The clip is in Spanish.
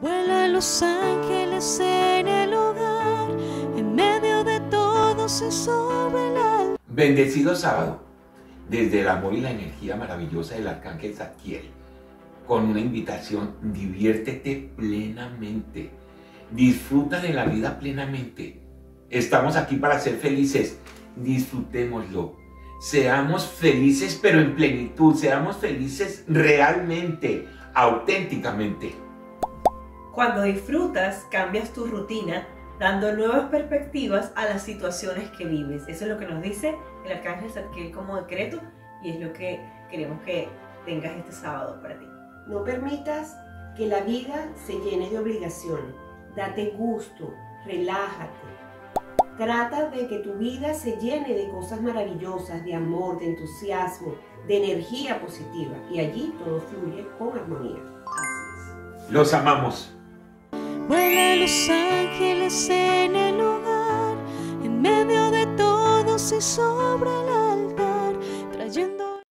Vuelan los ángeles en el hogar, en medio de todos y sobre el alma. Bendecido sábado, desde el amor y la energía maravillosa del Arcángel Zadkiel, con una invitación: diviértete plenamente, disfruta de la vida plenamente. Estamos aquí para ser felices, disfrutémoslo. Seamos felices pero en plenitud, seamos felices realmente, auténticamente. Cuando disfrutas, cambias tu rutina, dando nuevas perspectivas a las situaciones que vives. Eso es lo que nos dice el Arcángel Zadkiel como decreto, y es lo que queremos que tengas este sábado para ti. No permitas que la vida se llene de obligación. Date gusto, relájate. Trata de que tu vida se llene de cosas maravillosas, de amor, de entusiasmo, de energía positiva. Y allí todo fluye con armonía. Así es. Los amamos. Vuelan los ángeles en el hogar, en medio de todos y sobre el